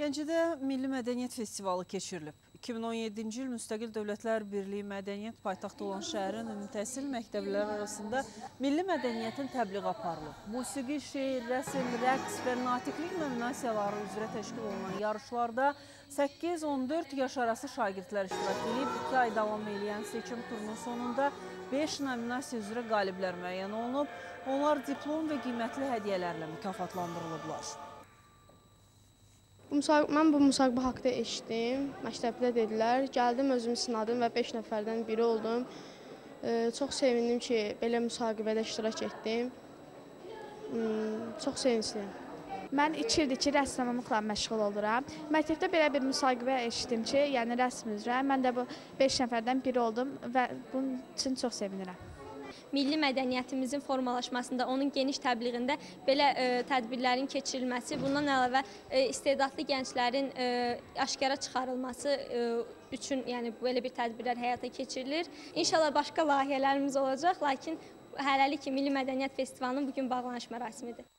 Gəncədə Milli Mədəniyyət Festivalı keçirilib. 2017-ci il Müstəqil Dövlətlər Birliyi Mədəniyyət paytaxtı olan şəhərin ümumi təhsil məktəbləri arasında milli mədəniyyətin təbliği aparılıb. Musiqi, şeir, rəsm, rəqs və natiqlik nominasiyaları üzrə təşkil olunan yarışlarda 8-14 yaş arası şagirdlər iştirak edib. 2 ay davam edən seçim turunun sonunda 5 nominasiya üzrə qaliblər müəyyən olunub. Onlar diplom və qiymətli hədiyyələrlə mükafatlandırılıblar. Mən bu müsahibə haqda eşitdim, məktəbdə dedilər. Gəldim, özümü sınadım və 5 nəfərdən biri oldum. Çox sevindim ki, belə müsahibədə iştirak etdim. Çox sevincliyim. Mən 2 ildir ki, rəssamlıqla məşğul oluram. Məktəbdə belə bir müsahibə eşitdim ki, yəni rəsm üzrə. Mən də bu 5 nəfərdən biri oldum və bunun üçün çox sevinirəm. Milli mədəniyyətimizin formalaşmasında, onun geniş təbliğində belə tədbirlərin keçirilməsi, bundan əlavə istedadlı gənclərin aşkara çıxarılması üçün yəni belə bir tədbirlər həyata keçirilir. İnşallah başqa layihələrimiz olacaq, lakin hələlik ki, Milli Mədəniyyət Festivalının bugün bağlanış mərasimidir.